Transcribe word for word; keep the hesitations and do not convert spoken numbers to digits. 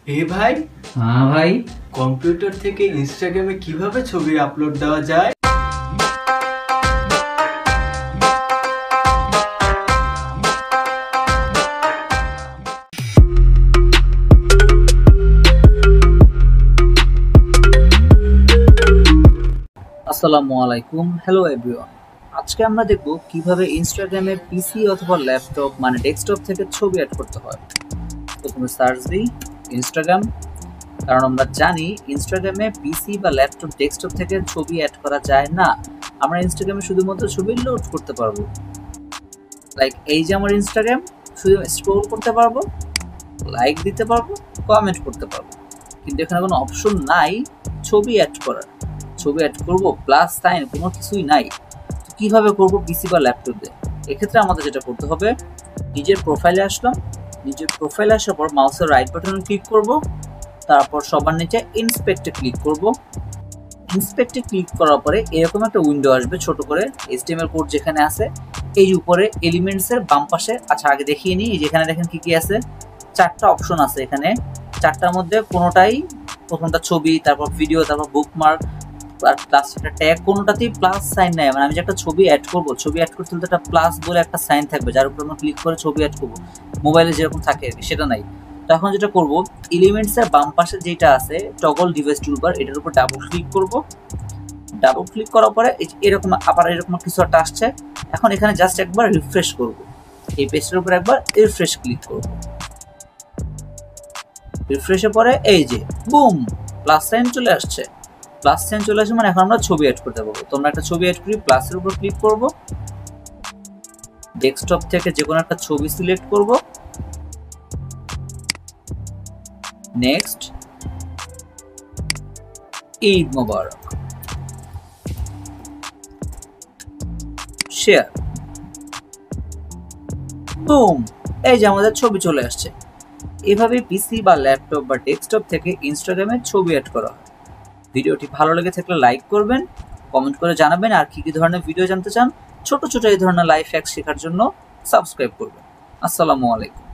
হে ভাই। হ্যাঁ ভাই, কম্পিউটার থেকে ইনস্টাগ্রামে কিভাবে ছবি আপলোড দেওয়া যায়? আসসালামু আলাইকুম, হ্যালো এভরিওয়ান। আজকে আমরা দেখব কিভাবে ইনস্টাগ্রামে পিসি অথবা ল্যাপটপ মানে ডেস্কটপ থেকে ছবি অ্যাড করতে হয়। প্রথমে সার্চ দিই ইনস্টাগ্রাম, কারণ আমরা জানি ইনস্টাগ্রামে পিসি বা ল্যাপটপ ডেস্কটপ থেকে ছবি অ্যাড করা যায় না। আমরা ইনস্টাগ্রামে শুধুমাত্র ছবি লোড করতে পারবো। লাইক এই যে আমার ইনস্টাগ্রাম, শুধু স্ক্রল করতে পারবো, লাইক দিতে পারবো, কমেন্ট করতে পারবো, কিন্তু এখানে কোনো অপশন নাই ছবি অ্যাড করার। ছবি অ্যাড করব প্লাস সাইন কোনো কিছুই নাই। কিভাবে করব পিসি বা ল্যাপটপ দিয়ে? এক্ষেত্রে আমাদের যেটা করতে হবে, নিজের প্রোফাইলে আসলাম, নিজের প্রোফাইলে আসার পর মাউসের রাইট বাটনে ক্লিক করব, তারপর সবার নিচে ইন্সপেক্টে ক্লিক করব। ইন্সপেক্টে ক্লিক করার পরে এরকম একটা উইন্ডো আসবে ছোট করে, এইচটিএমএল কোড যেখানে আছে এই উপরে এলিমেন্টসের বাম পাশে। আচ্ছা আগে দেখিয়ে নিই, যেখানে দেখেন কি কি আছে, চারটা অপশন আছে এখানে। চারটার মধ্যে কোনোটাই, প্রথমটা ছবি, তারপর ভিডিও, তারপর বুকমার্ক আর প্লাস একটা ট্যাগ, কোনোটাতেই প্লাস সাইন নাই। মানে আমি যে একটা ছবি অ্যাড করবো, ছবি অ্যাড করতে হলে একটা প্লাস বলে একটা সাইন থাকবে যার উপর আমরা ক্লিক করে ছবি অ্যাড করবো, মোবাইলে যেরকম থাকে সেটা নাই। তো এখন যেটা করবো, এলিমেন্টসের বাম পাশে যেটা আছে টগল ডিভাইস টুলবার, এটার উপর ডাবল ক্লিক করব। ডাবল ক্লিক করার পরে এরকম আবার এরকম কিছু একটা আসছে। এখন এখানে জাস্ট একবার রিফ্রেশ করব, এই পেজটার উপর একবার রিফ্রেশ ক্লিক করব। রিফ্রেশের পরে এই যে বুম প্লাস সাইন চলে আসছে। প্লাস সাইন চলে আসে মানে এখন আমরা ছবি অ্যাড করতে পারবো। তো আমরা একটা ছবি অ্যাড করি, প্লাসের উপর ক্লিক করব, ডেস্কটপ থেকে যে কোনো একটা ছবি সিলেক্ট করব, নেক্সট, ঈদ মোবারক, শেয়ার, বুম, এই যে আমাদের ছবি চলে আসছে। এভাবে পিসি বা ল্যাপটপ বা ডেস্কটপ থেকে ইনস্টাগ্রামে ছবি অ্যাড করা হয়। ভিডিওটি ভালো লেগে থাকলে লাইক করবেন, কমেন্ট করে জানাবেন, আর কি কি ধরনের ভিডিও জানতে চান ছোট ছোট এই ধরনের লাইফ হ্যাক শেখার জন্য সাবস্ক্রাইব করবেন। আসসালামু আলাইকুম।